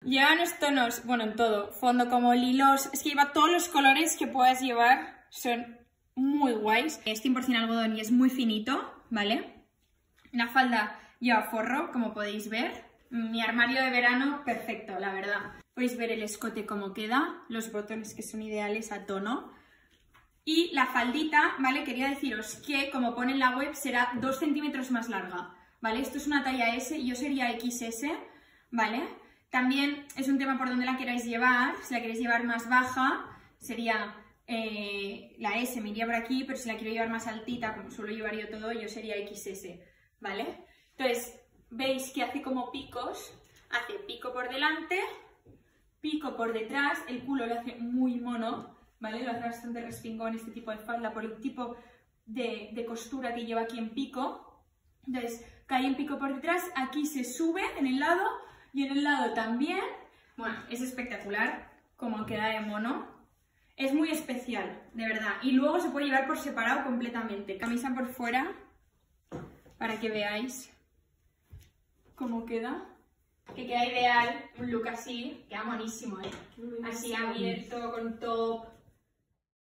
Lleva unos tonos, bueno, en todo, fondo como lilos, es que lleva todos los colores que puedas llevar, son muy guays. Es 100% algodón y es muy finito, ¿vale? La falda lleva forro, como podéis ver. Mi armario de verano, perfecto, la verdad. Podéis ver el escote cómo queda, los botones que son ideales a tono. Y la faldita, ¿vale? Quería deciros que, como pone en la web, será 2 centímetros más larga, ¿vale? Esto es una talla S, yo sería XS, ¿vale? También es un tema por donde la queráis llevar. Si la queréis llevar más baja, sería la S, me iría por aquí, pero si la quiero llevar más altita, como suelo llevar yo todo, yo sería XS, ¿vale? Entonces, veis que hace como picos, hace pico por delante, pico por detrás, el culo lo hace muy mono, ¿vale? Lo hace bastante respingón este tipo de falda por el tipo de costura que lleva aquí en pico. Entonces, cae en pico por detrás, aquí se sube en el lado y en el lado también. Bueno, es espectacular como queda de mono. Es muy especial, de verdad. Y luego se puede llevar por separado completamente. Camisa por fuera, para que veáis cómo queda. Que queda ideal, un look así, queda monísimo, ¿eh? Así abierto, con top.